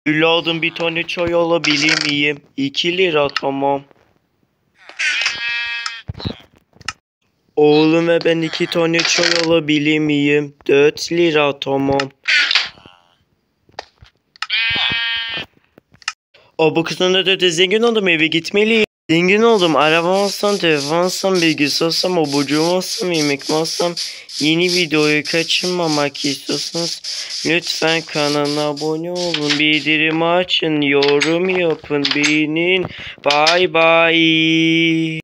Evladım bir tane çay alabilir miyim? 2 lira tamam. Oğlum ve ben 2 tane çay alabilir miyim? 4 lira tamam. Bu kızın da zengin oldum, eve gitmeliyim. Zengin oldum, arabam alsam, telefon alsam, bilgisayar alsam, abucuğum alsam, yemek alsam. Yeni videoyu kaçırmamak istiyorsanız lütfen kanala abone olun, bildirim açın, yorum yapın, beğenin. Bye bye.